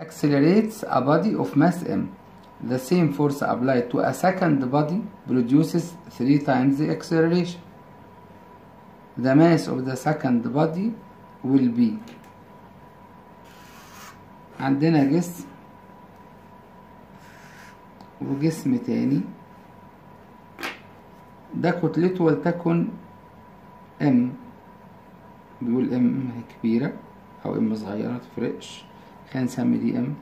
accelerates a body of mass m. The same force applied to a second body produces 3 times the acceleration. The mass of the second body will be. عندنا جسم وجسم تاني، ده كتلته ولتكن ام، بيقول ام كبيرة او ام صغيرة متفرقش، خلينا نسمي دي ام.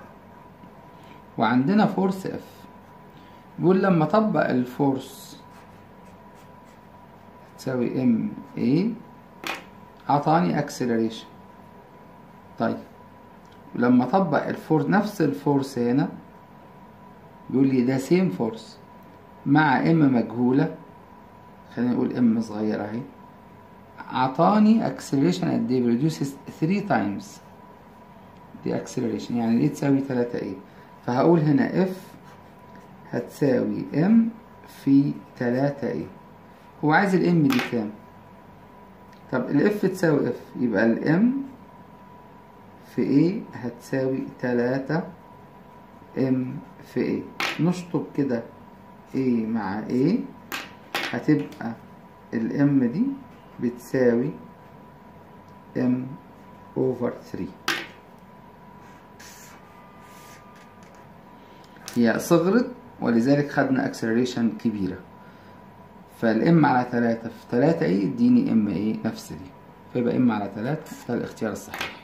وعندنا فورس اف، بيقول لما اطبق الفورس تساوي ام اي عطاني اكسلريشن. طيب ولما اطبق الفورس نفس الفورس هنا بيقول لي ده سيم فورس مع ام مجهولة، خلينا نقول ام صغيرة اهي، عطاني اكسلريشن قد ايه؟ بريديوسز 3 تايمز دي اكسلريشن، يعني ايه تساوي 3 ايه. فهقول هنا اف هتساوي ام في 3 ايه. هو عايز الام دي كام؟ طب الاف تساوي اف، يبقى الام في ايه هتساوي 3 ام في ايه. نشطب كده ايه مع ايه، هتبقى الام دي بتساوي ام اوفر 3. هي صغرت ولذلك خدنا اكسلريشن كبيرة، فالام على 3 في 3 ايه اديني ام ايه نفس دي، فيبقى ام على 3 ده الاختيار الصحيح.